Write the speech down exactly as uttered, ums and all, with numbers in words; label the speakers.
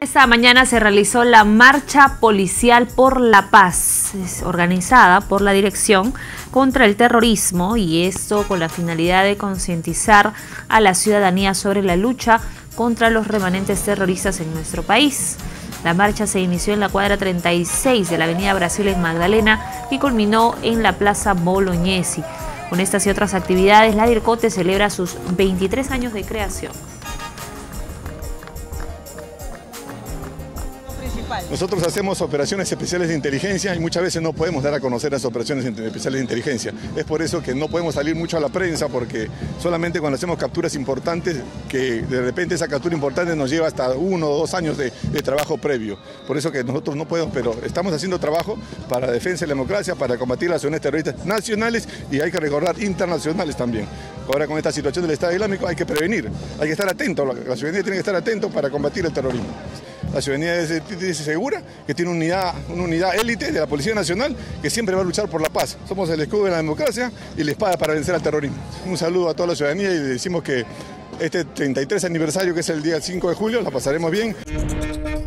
Speaker 1: Esta mañana se realizó la Marcha Policial por la Paz, organizada por la Dirección contra el Terrorismo, y esto con la finalidad de concientizar a la ciudadanía sobre la lucha contra los remanentes terroristas en nuestro país. La marcha se inició en la cuadra treinta y seis de la avenida Brasil en Magdalena y culminó en la plaza Bolognesi. Con estas y otras actividades, la DIRCOTE celebra sus veintitrés años de creación.
Speaker 2: Nosotros hacemos operaciones especiales de inteligencia y muchas veces no podemos dar a conocer las operaciones especiales de inteligencia. Es por eso que no podemos salir mucho a la prensa, porque solamente cuando hacemos capturas importantes, que de repente esa captura importante nos lleva hasta uno o dos años de, de trabajo previo. Por eso que nosotros no podemos, pero estamos haciendo trabajo para la defensa de la democracia, para combatir las acciones terroristas nacionales y hay que recordar internacionales también. Ahora con esta situación del Estado Islámico hay que prevenir, hay que estar atento, la ciudadanía tiene que estar atento para combatir el terrorismo. La ciudadanía es segura, que tiene una unidad, una unidad élite de la Policía Nacional que siempre va a luchar por la paz. Somos el escudo de la democracia y la espada para vencer al terrorismo. Un saludo a toda la ciudadanía y le decimos que este treinta y tres aniversario, que es el día cinco de julio, la pasaremos bien.